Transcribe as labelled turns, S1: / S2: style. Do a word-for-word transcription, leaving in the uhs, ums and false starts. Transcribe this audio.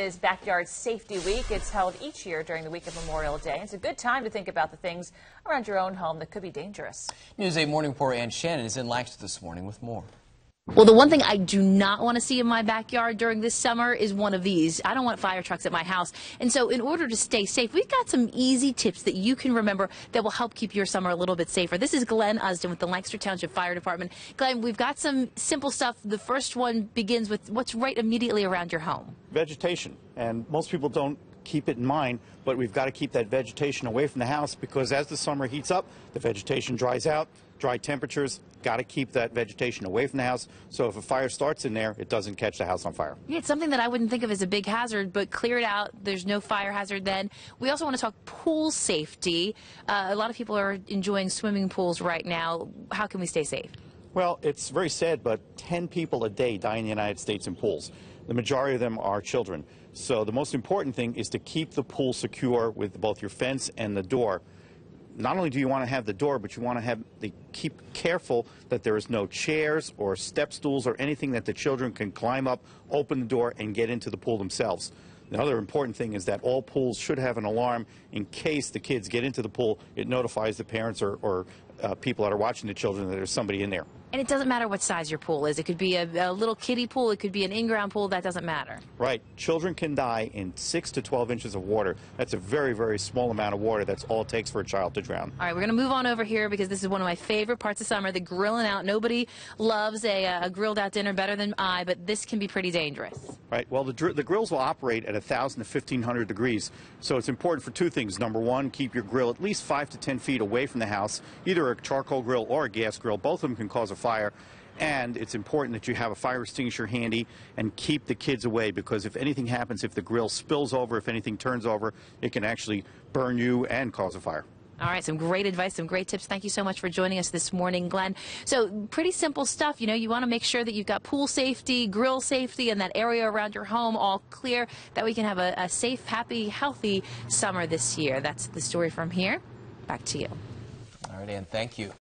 S1: Is Backyard Safety Week. It's held each year during the week of Memorial Day. It's a good time to think about the things around your own home that could be dangerous.
S2: News eight Morning Reporter Anne Shannon is in Lancaster this morning with more.
S3: Well, the one thing I do not want to see in my backyard during this summer is one of these. I don't want fire trucks at my house. And so in order to stay safe, we've got some easy tips that you can remember that will help keep your summer a little bit safer. This is Glenn Usden with the Lancaster Township Fire Department. Glenn, we've got some simple stuff. The first one begins with what's right immediately around your home.
S4: Vegetation. And most people don't keep it in mind, but we've got to keep that vegetation away from the house because as the summer heats up, the vegetation dries out. Dry temperatures, got to keep that vegetation away from the house so if a fire starts in there, it doesn't catch the house on fire.
S3: Yeah, it's something that I wouldn't think of as a big hazard, but clear it out. There's no fire hazard then. We also want to talk pool safety. Uh, a lot of people are enjoying swimming pools right now. How can we stay safe?
S4: Well, it's very sad, but ten people a day die in the United States in pools. The majority of them are children. So the most important thing is to keep the pool secure with both your fence and the door. Not only do you want to have the door, but you want to have the keep careful that there is no chairs or step stools or anything that the children can climb up, open the door, and get into the pool themselves. The other important thing is that all pools should have an alarm in case the kids get into the pool. It notifies the parents or, or uh, people that are watching the children that there's somebody in there.
S3: And it doesn't matter what size your pool is. It could be a, a little kiddie pool. It could be an in-ground pool. That doesn't matter.
S4: Right. Children can die in six to twelve inches of water. That's a very, very small amount of water. That's all it takes for a child to drown.
S3: All right, we're going to move on over here because this is one of my favorite parts of summer, the grilling out. Nobody loves a, a grilled out dinner better than I, but this can be pretty dangerous.
S4: Right. Well, the, the grills will operate at one thousand to fifteen hundred degrees, so it's important for two things. Number one, keep your grill at least five to ten feet away from the house, either a charcoal grill or a gas grill. Both of them can cause a fire. And it's important that you have a fire extinguisher handy and keep the kids away because if anything happens, if the grill spills over, if anything turns over, it can actually burn you and cause a fire.
S3: All right, some great advice, some great tips. Thank you so much for joining us this morning, Glenn. So pretty simple stuff. You know, you want to make sure that you've got pool safety, grill safety, and that area around your home all clear, that we can have a, a safe, happy, healthy summer this year. That's the story from here. Back to you.
S2: All right, Ann, thank you.